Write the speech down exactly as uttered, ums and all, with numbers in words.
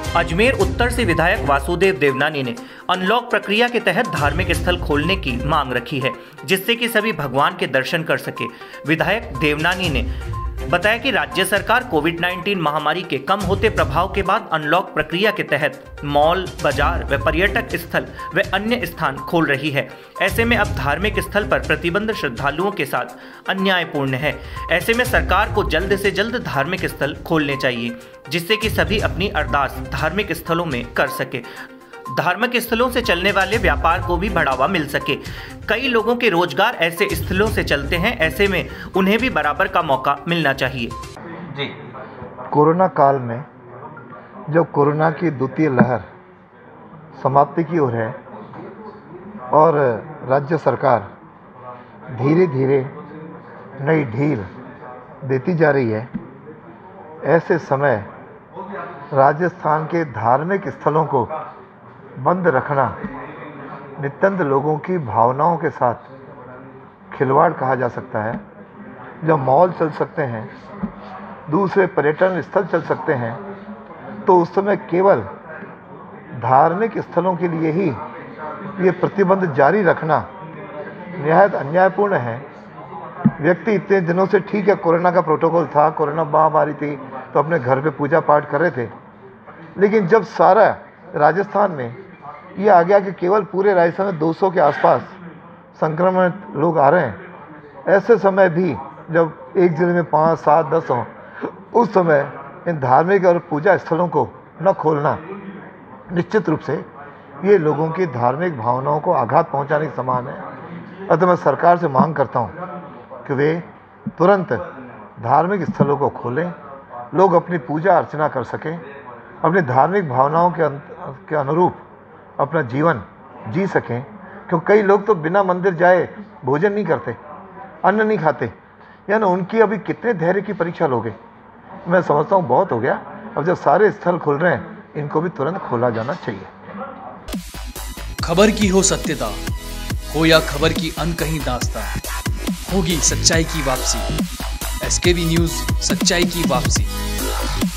अजमेर उत्तर से विधायक वासुदेव देवनानी ने अनलॉक प्रक्रिया के तहत धार्मिक स्थल खोलने की मांग रखी है, जिससे कि सभी भगवान के दर्शन कर सके। विधायक देवनानी ने बताया कि राज्य सरकार कोविड उन्नीस महामारी के कम होते प्रभाव के बाद अनलॉक प्रक्रिया के तहत मॉल, बाजार व पर्यटक स्थल व अन्य स्थान खोल रही है। ऐसे में अब धार्मिक स्थल पर प्रतिबंध श्रद्धालुओं के साथ अन्यायपूर्ण है। ऐसे में सरकार को जल्द से जल्द धार्मिक स्थल खोलने चाहिए, जिससे कि सभी अपनी अरदास धार्मिक स्थलों में कर सके। धार्मिक स्थलों से चलने वाले व्यापार को भी बढ़ावा मिल सके। कई लोगों के रोजगार ऐसे स्थलों से चलते हैं, ऐसे में उन्हें भी बराबर का मौका मिलना चाहिए। जी, कोरोना काल में जब कोरोना की द्वितीय लहर समाप्ति की ओर है और राज्य सरकार धीरे धीरे नई ढील देती जा रही है, ऐसे समय राजस्थान के धार्मिक स्थलों को बंद रखना नित्यंत लोगों की भावनाओं के साथ खिलवाड़ कहा जा सकता है। जब मॉल चल सकते हैं, दूसरे पर्यटन स्थल चल सकते हैं, तो उस समय केवल धार्मिक स्थलों के लिए ही ये प्रतिबंध जारी रखना निहायत अन्यायपूर्ण है। व्यक्ति इतने दिनों से, ठीक है, कोरोना का प्रोटोकॉल था, कोरोना महामारी थी, तो अपने घर पे पूजा पाठ कर रहे थे, लेकिन जब सारा राजस्थान में ये आ गया कि केवल पूरे राजस्थान में दो सौ के आसपास संक्रमित लोग आ रहे हैं, ऐसे समय भी जब एक जिले में पाँच सात दस हों, उस समय इन धार्मिक और पूजा स्थलों को न खोलना निश्चित रूप से ये लोगों की धार्मिक भावनाओं को आघात पहुंचाने के समान है। अतः मैं सरकार से मांग करता हूं कि वे तुरंत धार्मिक स्थलों को खोलें, लोग अपनी पूजा अर्चना कर सकें, अपनी धार्मिक भावनाओं के के अनुरूप अपना जीवन जी सकें। क्योंकि कई लोग तो बिना मंदिर जाए भोजन नहीं करते, अन्न नहीं खाते, यानी उनकी अभी कितने धैर्य की परीक्षा लोगे। मैं समझता हूँ बहुत हो गया। अब जब सारे स्थल खुल रहे हैं, इनको भी तुरंत खोला जाना चाहिए। खबर की हो सत्यता, हो या खबर की अनकही दास्तां, होगी सच्चाई की वापसी। एसकेबी न्यूज़, सच्चाई की वापसी।